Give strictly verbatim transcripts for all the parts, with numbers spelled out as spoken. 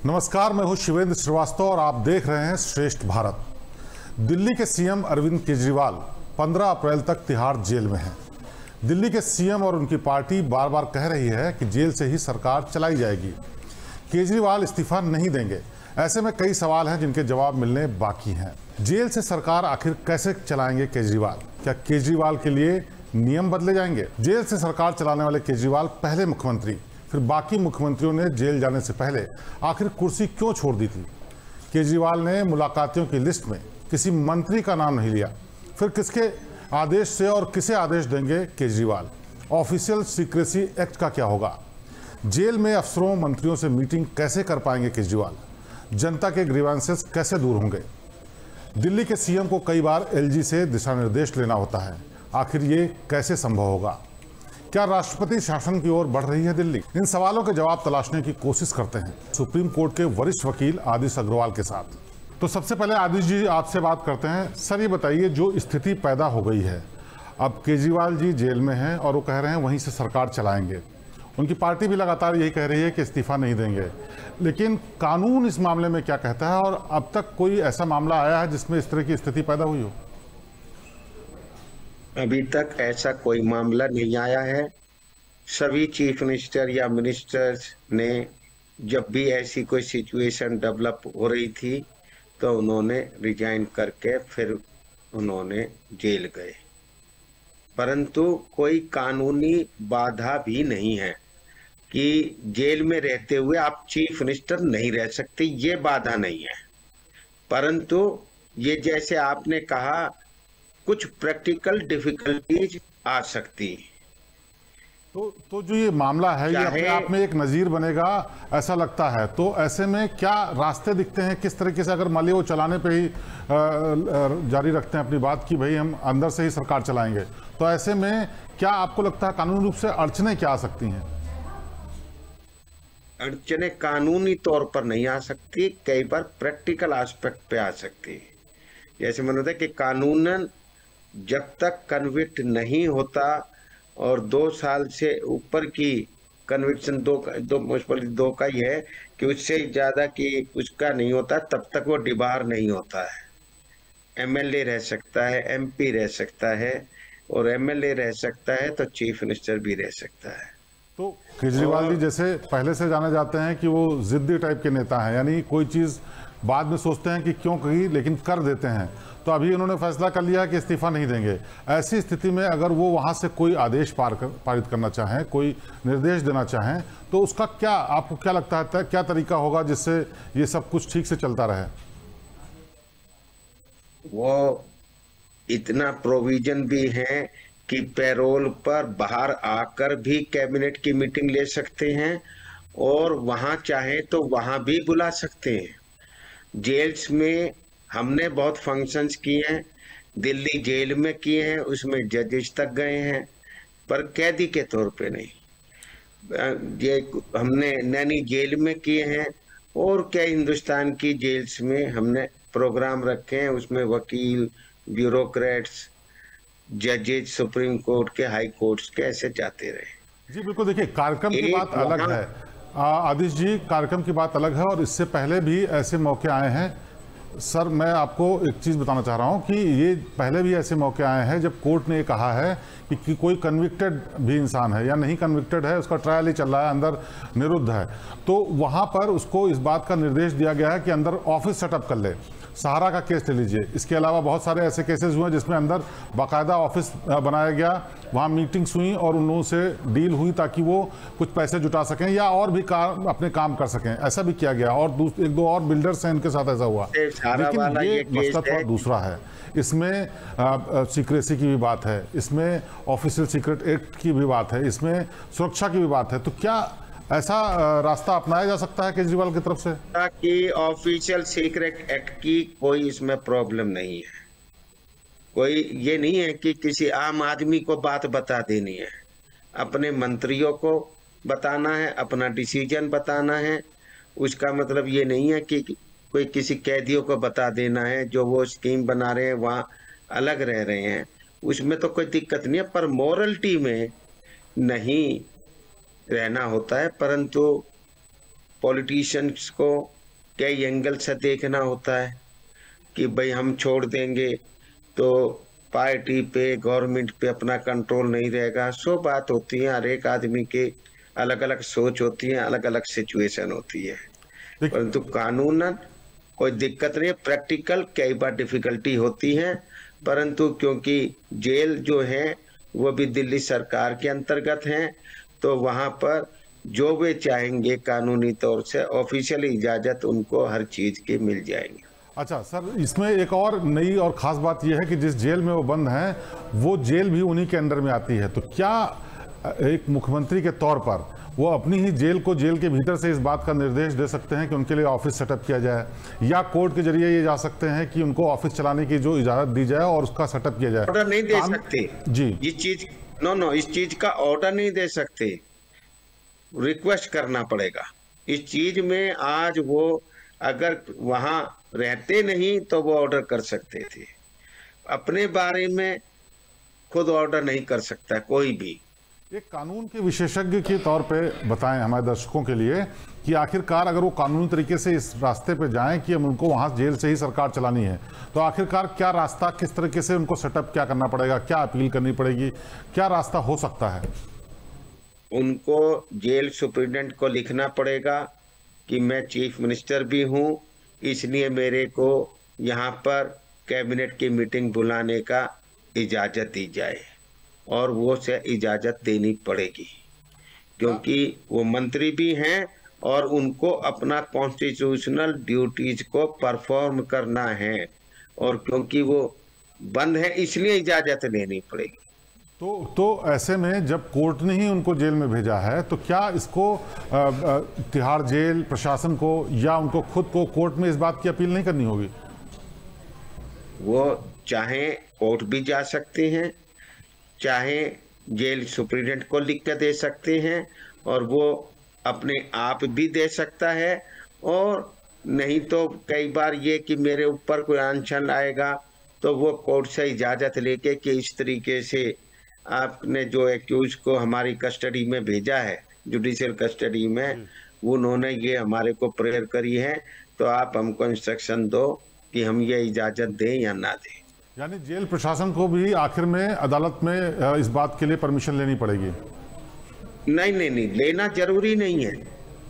नमस्कार, मैं हूं शिवेंद्र श्रीवास्तव और आप देख रहे हैं श्रेष्ठ भारत। दिल्ली के सीएम अरविंद केजरीवाल पंद्रह अप्रैल तक तिहाड़ जेल में हैं। दिल्ली के सीएम और उनकी पार्टी बार बार कह रही है कि जेल से ही सरकार चलाई जाएगी। केजरीवाल इस्तीफा नहीं देंगे। ऐसे में कई सवाल हैं जिनके जवाब मिलने बाकी हैं। जेल से सरकार आखिर कैसे चलाएंगे केजरीवाल? क्या केजरीवाल के लिए नियम बदले जाएंगे? जेल से सरकार चलाने वाले केजरीवाल पहले मुख्यमंत्री, फिर बाकी मुख्यमंत्रियों ने जेल जाने से पहले आखिर कुर्सी क्यों छोड़ दी थी? केजरीवाल ने मुलाकातियों की लिस्ट में किसी मंत्री का नाम नहीं लिया। फिर किसके आदेश से और किसे आदेश देंगे केजरीवाल? ऑफिशियल सीक्रेसी एक्ट का क्या होगा? जेल में अफसरों मंत्रियों से मीटिंग कैसे कर पाएंगे केजरीवाल? जनता के ग्रीवेंसेस कैसे दूर होंगे? दिल्ली के सीएम को कई बार एलजी से दिशा निर्देश लेना होता है। आखिर ये कैसे संभव होगा? क्या राष्ट्रपति शासन की ओर बढ़ रही है दिल्ली? इन सवालों के जवाब तलाशने की कोशिश करते हैं सुप्रीम कोर्ट के वरिष्ठ वकील आदिश अग्रवाल के साथ। तो सबसे पहले आदिश जी आपसे बात करते हैं। सर, ये बताइए, जो स्थिति पैदा हो गई है, अब केजरीवाल जी जेल में हैं और वो कह रहे हैं वहीं से सरकार चलाएंगे। उनकी पार्टी भी लगातार यही कह रही है कि इस्तीफा नहीं देंगे, लेकिन कानून इस मामले में क्या कहता है? और अब तक कोई ऐसा मामला आया है जिसमें इस तरह की स्थिति पैदा हुई हो? अभी तक ऐसा कोई मामला नहीं आया है। सभी चीफ मिनिस्टर या मिनिस्टर्स ने जब भी ऐसी कोई सिचुएशन डेवलप हो रही थी तो उन्होंने रिजाइन करके फिर उन्होंने जेल गए, परंतु कोई कानूनी बाधा भी नहीं है कि जेल में रहते हुए आप चीफ मिनिस्टर नहीं रह सकते, ये बाधा नहीं है। परंतु ये जैसे आपने कहा, कुछ प्रैक्टिकल डिफिकल्टीज आ सकती। तो तो जो ये मामला है, ये अपने आप में एक नजीर बनेगा ऐसा लगता है। तो ऐसे में क्या रास्ते दिखते हैं? किस तरीके से, अगर मान लीजिए वो चलाने पे ही आ, आ, जारी रखते हैं अपनी बात कि भाई हम अंदर से ही सरकार चलाएंगे, तो ऐसे में क्या आपको लगता है कानूनी रूप से अड़चने क्या आ सकती हैं? अड़चने कानूनी तौर पर नहीं आ सकती, कई बार प्रैक्टिकल एस्पेक्ट पे आ सकती। जैसे मैंने बताया कि कानूनन जब तक कन्विक्ट नहीं होता और दो साल से ऊपर की कन्विक्शन दो दो मोस्टली दो का ही है कि उससे ज्यादा की उसका नहीं होता, तब तक वो डिबार नहीं होता है। एमएलए रह सकता है, एमपी रह सकता है, और एमएलए रह सकता है तो चीफ मिनिस्टर भी रह सकता है। तो केजरीवाल जी जैसे पहले से जाने जाते हैं कि वो जिद्दी टाइप के नेता हैं, यानी कोई चीज़ बाद में सोचते हैं कि क्यों कही लेकिन कर देते हैं। तो अभी उन्होंने फैसला कर लिया कि इस्तीफा नहीं देंगे। ऐसी स्थिति में अगर वो वहां से कोई आदेश पार कर, पारित करना चाहें, कोई निर्देश देना चाहें, तो उसका क्या, आपको क्या लगता है, क्या तरीका होगा जिससे ये सब कुछ ठीक से चलता रहे? वो इतना प्रोविजन भी है कि पैरोल पर बाहर आकर भी कैबिनेट की मीटिंग ले सकते हैं और वहां चाहे तो वहां भी बुला सकते हैं। जेल्स में हमने बहुत फंक्शंस किए हैं, दिल्ली जेल में किए हैं, उसमें जजेस तक गए हैं, पर कैदी के तौर पे नहीं। ये हमने नैनी जेल में किए हैं और क्या हिंदुस्तान की जेल्स में हमने प्रोग्राम रखे हैं, उसमें वकील, ब्यूरोक्रेट्स, जजेस, सुप्रीम कोर्ट के, हाई कोर्ट्स के ऐसे जाते रहे। जी बिल्कुल। देखिए, कार्यक्रम की बात अलग है आदिश जी, कार्यक्रम की बात अलग है और इससे पहले भी ऐसे मौके आए हैं। सर, मैं आपको एक चीज़ बताना चाह रहा हूं कि ये पहले भी ऐसे मौके आए हैं जब कोर्ट ने कहा है कि, कि कोई कन्विक्टेड भी इंसान है या नहीं कन्विक्टेड है, उसका ट्रायल ही चल रहा है, अंदर निरुद्ध है, तो वहां पर उसको इस बात का निर्देश दिया गया है कि अंदर ऑफिस सेटअप कर ले। सहारा का केस ले लीजिए, इसके अलावा बहुत सारे ऐसे केसेस हुए जिसमें अंदर बाकायदा ऑफिस बनाया गया, वहाँ मीटिंग्स हुई और उन लोगों से डील हुई ताकि वो कुछ पैसे जुटा सकें या और भी काम, अपने काम कर सकें। ऐसा भी किया गया और एक दो और बिल्डर्स हैं, इनके साथ ऐसा हुआ। लेकिन ये मसला थोड़ा दूसरा है। इसमें सीक्रेसी की भी बात है, इसमें ऑफिशियल सीक्रेट एक्ट की भी बात है, इसमें सुरक्षा की भी बात है। तो क्या ऐसा रास्ता अपनाया जा सकता है केजरीवाल की तरफ से कि ऑफिशियल सीक्रेट एक्ट की कोई इसमें प्रॉब्लम नहीं है? कोई ये नहीं है कि किसी आम आदमी को बात बता देनी है, अपने मंत्रियों को बताना है, अपना डिसीजन बताना है। उसका मतलब ये नहीं है कि कोई किसी कैदियों को बता देना है जो वो स्कीम बना रहे हैं, वहाँ अलग रह रहे हैं, उसमें तो कोई दिक्कत नहीं है। पर मोरलिटी में नहीं रहना होता है, परंतु पॉलिटिशियंस को कई एंगल से देखना होता है कि भाई हम छोड़ देंगे तो पार्टी पे, गवर्नमेंट पे अपना कंट्रोल नहीं रहेगा। सो बात होती है, हर एक आदमी के अलग अलग सोच होती है, अलग अलग सिचुएशन होती है। परंतु कानूनन कोई दिक्कत नहीं है। प्रैक्टिकल कई बार डिफिकल्टी होती है, परंतु क्योंकि जेल जो है वो भी दिल्ली सरकार के अंतर्गत है, तो वहां पर जो वे चाहेंगे कानूनी तौर से ऑफिशियल इजाजत उनको हर चीज की मिल जाएंगे। अच्छा सर, इसमें एक और नई और खास बात यह है कि जिस जेल में वो बंद हैं वो जेल भी उन्हीं के अंडर में आती है। तो क्या एक मुख्यमंत्री के तौर पर वो अपनी ही जेल को जेल के भीतर से इस बात का निर्देश दे सकते हैं कि उनके लिए ऑफिस सेटअप किया जाए, या कोर्ट के जरिए ये जा सकते हैं कि उनको ऑफिस चलाने की जो इजाजत दी जाए और उसका सेटअप किया जाए? ऑर्डर नहीं दे सकते जी, इस चीज नो नो इस चीज का ऑर्डर नहीं दे सकते, रिक्वेस्ट करना पड़ेगा इस चीज में। आज वो अगर वहां रहते नहीं तो वो ऑर्डर कर सकते थे, अपने बारे में खुद ऑर्डर नहीं कर सकता कोई भी। एक कानून के विशेषज्ञ के तौर पे बताएं हमारे दर्शकों के लिए कि आखिरकार अगर वो कानूनी तरीके से इस रास्ते पे जाएं कि हम उनको वहां जेल से ही सरकार चलानी है, तो आखिरकार क्या रास्ता, किस तरीके से उनको सेटअप क्या करना पड़ेगा, क्या अपील करनी पड़ेगी, क्या रास्ता हो सकता है? उनको जेल सुप्रिटेंडेंट को लिखना पड़ेगा कि मैं चीफ मिनिस्टर भी हूं, इसलिए मेरे को यहाँ पर कैबिनेट की मीटिंग बुलाने का इजाजत दी जाए, और वो से इजाजत देनी पड़ेगी क्योंकि वो मंत्री भी हैं और उनको अपना कॉन्स्टिट्यूशनल ड्यूटीज को परफॉर्म करना है, और क्योंकि वो बंद है इसलिए इजाजत लेनी पड़ेगी। तो तो ऐसे में जब कोर्ट ने ही उनको जेल में भेजा है, तो क्या इसको तिहाड़ जेल प्रशासन को या उनको खुद को कोर्ट में इस बात की अपील नहीं करनी होगी? वो चाहे कोर्ट भी जा सकते हैं, चाहे जेल सुप्रिटेंडेंट को लिख कर दे सकते हैं, और वो अपने आप भी दे सकता है। और नहीं तो कई बार ये कि मेरे ऊपर कोई अनशन आएगा तो वो कोर्ट से इजाजत लेके कि इस तरीके से आपने जो एक्यूज को हमारी कस्टडी में भेजा है, जुडिशियल कस्टडी में, उन्होंने ये हमारे को प्रेयर करी है, तो आप हमको इंस्ट्रक्शन दो कि हम ये इजाजत दें या ना दें। यानी जेल प्रशासन को भी आखिर में अदालत में इस बात के लिए परमिशन लेनी पड़ेगी? नहीं नहीं नहीं लेना जरूरी नहीं है,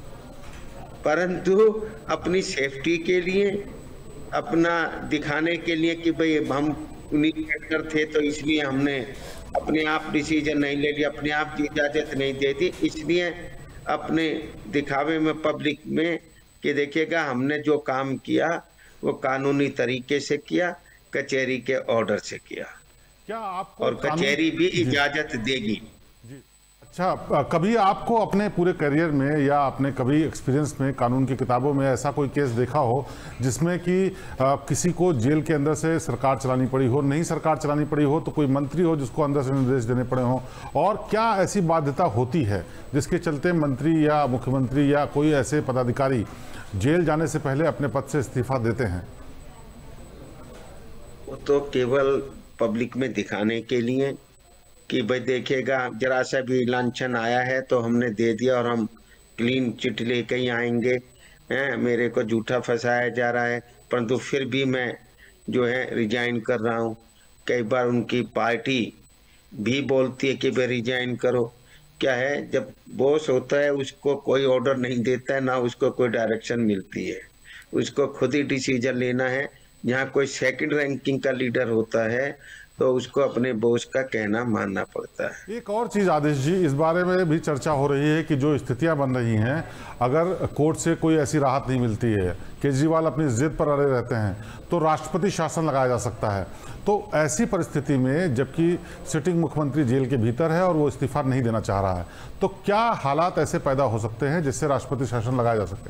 परंतु अपनी सेफ्टी के लिए, अपना दिखाने के लिए कि भाई हम उन्हीं के थे तो इसलिए हमने अपने आप डिसीजन नहीं ले लिया, अपने आप की इजाजत नहीं दे दी, इसलिए अपने दिखावे में पब्लिक में कि देखिएगा हमने जो काम किया वो कानूनी तरीके से किया, कचहरी के ऑर्डर से किया। क्या आपको और कचहरी भी इजाजत देगी? जी। अच्छा, कभी आपको अपने पूरे करियर में या अपने कभी एक्सपीरियंस में कानून की किताबों में ऐसा कोई केस देखा हो जिसमें कि किसी को जेल के अंदर से सरकार चलानी पड़ी हो, नहीं सरकार चलानी पड़ी हो तो कोई मंत्री हो जिसको अंदर से निर्देश देने पड़े हो, और क्या ऐसी बाध्यता होती है जिसके चलते मंत्री या मुख्यमंत्री या कोई ऐसे पदाधिकारी जेल जाने से पहले अपने पद से इस्तीफा देते हैं? वो तो केवल पब्लिक में दिखाने के लिए कि भाई देखिएगा जरा सा भी लांछन आया है तो हमने दे दिया और हम क्लीन चिट लेके ही आएंगे, हैं मेरे को झूठा फंसाया जा रहा है, परंतु फिर भी मैं जो है रिजाइन कर रहा हूँ। कई बार उनकी पार्टी भी बोलती है कि भाई रिजाइन करो। क्या है, जब बॉस होता है उसको कोई ऑर्डर नहीं देता है, ना उसको कोई डायरेक्शन मिलती है, उसको खुद ही डिसीजन लेना है। यहाँ कोई सेकंड रैंकिंग का लीडर होता है तो उसको अपने बॉस का कहना मानना पड़ता है। एक और चीज़ आदेश जी, इस बारे में भी चर्चा हो रही है कि जो स्थितियां बन रही हैं, अगर कोर्ट से कोई ऐसी राहत नहीं मिलती है, केजरीवाल अपनी जिद पर अड़े रहते हैं, तो राष्ट्रपति शासन लगाया जा सकता है। तो ऐसी परिस्थिति में जबकि सिटिंग मुख्यमंत्री जेल के भीतर है और वो इस्तीफा नहीं देना चाह रहा है, तो क्या हालात ऐसे पैदा हो सकते हैं जिससे राष्ट्रपति शासन लगाया जा सके?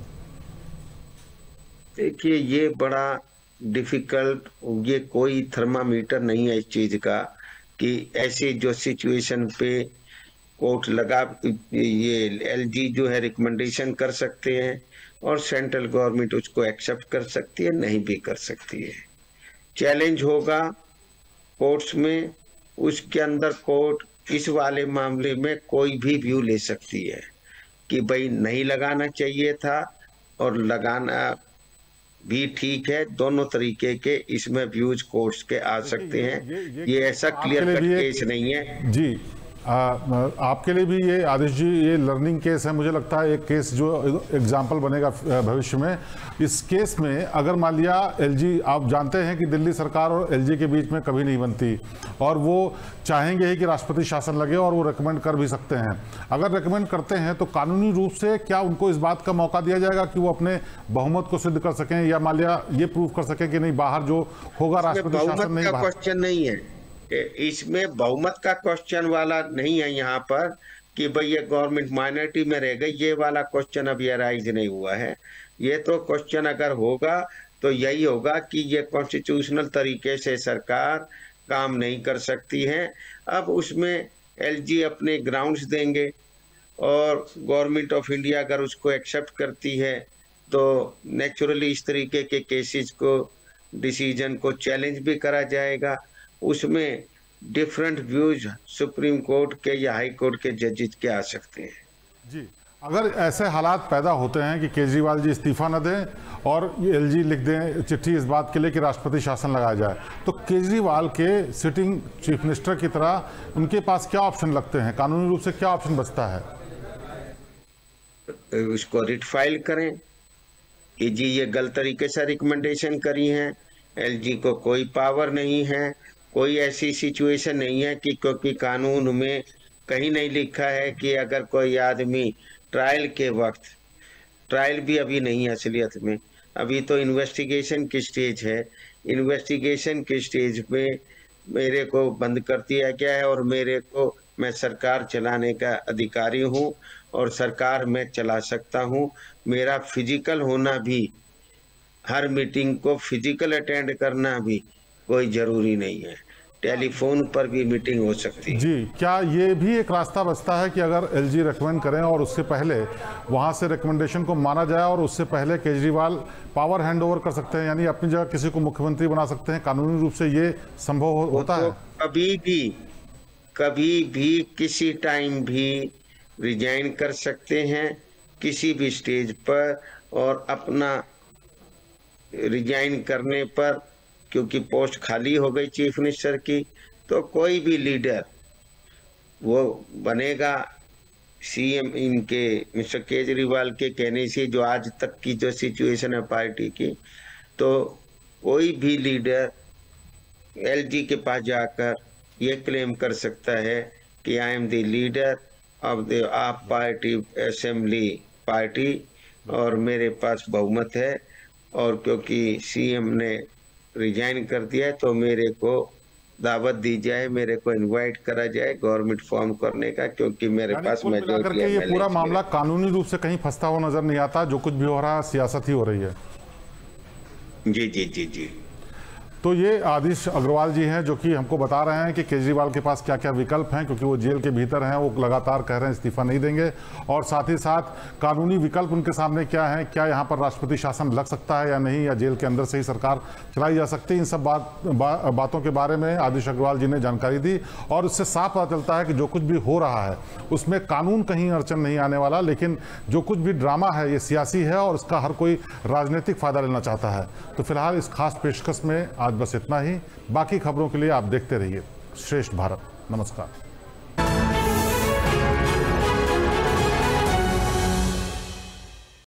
देखिए ये बड़ा डिफिकल्ट, ये कोई थर्मामीटर नहीं है इस चीज का कि ऐसी जो सिचुएशन पे कोर्ट लगा, ये एलजी जो है रिकमेंडेशन कर सकते हैं और सेंट्रल गवर्नमेंट उसको एक्सेप्ट कर सकती है, नहीं भी कर सकती है। चैलेंज होगा कोर्ट्स में, उसके अंदर कोर्ट इस वाले मामले में कोई भी व्यू ले सकती है, कि भाई नहीं लगाना चाहिए था और लगाना भी ठीक है। दोनों तरीके के इसमें व्यूज कोर्ट्स के आ सकते हैं। ये, ये, ये, ये ऐसा क्लियर कट केस नहीं है जी। आ, आपके लिए भी ये आदिश जी ये लर्निंग केस है। मुझे लगता है एक केस जो एग्जाम्पल बनेगा भविष्य में। इस केस में अगर मान लिया एलजी, आप जानते हैं कि दिल्ली सरकार और एलजी के बीच में कभी नहीं बनती और वो चाहेंगे ही कि राष्ट्रपति शासन लगे और वो रेकमेंड कर भी सकते हैं। अगर रेकमेंड करते हैं तो कानूनी रूप से क्या उनको इस बात का मौका दिया जाएगा कि वो अपने बहुमत को सिद्ध कर सकें, या मान लिया ये प्रूव कर सकें कि नहीं बाहर जो होगा राष्ट्रपति शासन नहीं। क्वेश्चन नहीं है इसमें, बहुमत का क्वेश्चन वाला नहीं है यहाँ पर कि भाई ये गवर्नमेंट माइनॉरिटी में रह गई, ये वाला क्वेश्चन अभी अराइज नहीं हुआ है। ये तो क्वेश्चन अगर होगा तो यही होगा कि ये कॉन्स्टिट्यूशनल तरीके से सरकार काम नहीं कर सकती है। अब उसमें एलजी अपने ग्राउंड्स देंगे और गवर्नमेंट ऑफ इंडिया अगर उसको एक्सेप्ट करती है तो नेचुरली इस तरीके के केसेस को, डिसीजन को चैलेंज भी करा जाएगा। उसमें डिफरेंट व्यूज सुप्रीम कोर्ट के या हाई कोर्ट के जजेस के आ सकते हैं। जी, अगर ऐसे हालात पैदा होते हैं कि केजरीवाल जी इस्तीफा न दें और एलजी लिख दें चिट्ठी इस बात के लिए कि राष्ट्रपति शासन लगाया जाए, तो केजरीवाल के सिटिंग चीफ मिनिस्टर की तरह उनके पास क्या ऑप्शन लगते हैं, कानूनी रूप से क्या ऑप्शन बचता है? उसको रिट फाइल करें कि जी ये गलत तरीके से रिकमेंडेशन करी है, एलजी को कोई पावर नहीं है, कोई ऐसी सिचुएशन नहीं है कि क्योंकि कानून में कहीं नहीं लिखा है कि अगर कोई आदमी ट्रायल के वक्त, ट्रायल भी अभी नहीं है असलियत में, अभी तो इन्वेस्टिगेशन की स्टेज है, इन्वेस्टिगेशन की स्टेज में मेरे को बंद कर दिया गया है और मेरे को, मैं सरकार चलाने का अधिकारी हूं और सरकार मैं चला सकता हूं। मेरा फिजिकल होना भी, हर मीटिंग को फिजिकल अटेंड करना भी कोई जरूरी नहीं है, टेलीफोन पर भी मीटिंग हो सकती है। जी, क्या ये भी एक रास्ता बचता है कि अगर एलजी रेकमेंड करें और उससे पहले वहां से रेकमेंडेशन को माना जाए और उससे पहले केजरीवाल पावर हैंड ओवर कर सकते हैं, यानी अपनी जगह किसी को मुख्यमंत्री बना सकते हैं? कानूनी रूप से ये संभव हो, होता तो है? कभी भी कभी भी किसी टाइम भी रिजाइन कर सकते हैं किसी भी स्टेज पर, और अपना रिजाइन करने पर क्योंकि पोस्ट खाली हो गई चीफ मिनिस्टर की, तो कोई भी लीडर वो बनेगा सीएम इनके मिस्टर केजरीवाल के कहने से, जो आज तक की जो सिचुएशन है पार्टी की, तो कोई भी लीडर एलजी के पास जाकर ये क्लेम कर सकता है कि I am the leader of the AAP party assembly party और मेरे पास बहुमत है, और क्योंकि सीएम ने रिजाइन कर दिया है तो मेरे को दावत दी जाए, मेरे को इनवाइट करा जाए गवर्नमेंट फॉर्म करने का, क्योंकि मेरे पास मेजॉरिटी है। ये पूरा मामला कानूनी रूप से कहीं फंसता हुआ नजर नहीं आता, जो कुछ भी हो रहा है सियासत ही हो रही है। जी जी जी जी तो ये आदिश अग्रवाल जी हैं जो कि हमको बता रहे हैं कि केजरीवाल के पास क्या क्या विकल्प हैं, क्योंकि वो जेल के भीतर हैं, वो लगातार कह रहे हैं इस्तीफा नहीं देंगे, और साथ ही साथ कानूनी विकल्प उनके सामने क्या है, क्या यहाँ पर राष्ट्रपति शासन लग सकता है या नहीं, या जेल के अंदर से ही सरकार चलाई जा सकती है। इन सब बात बा, बातों के बारे में आदिश अग्रवाल जी ने जानकारी दी, और उससे साफ पता चलता है कि जो कुछ भी हो रहा है उसमें कानून कहीं अड़चन नहीं आने वाला, लेकिन जो कुछ भी ड्रामा है ये सियासी है और उसका हर कोई राजनीतिक फायदा लेना चाहता है। तो फिलहाल इस खास पेशकश में आज बस इतना ही। बाकी खबरों के लिए आप देखते रहिए श्रेष्ठ भारत। नमस्कार।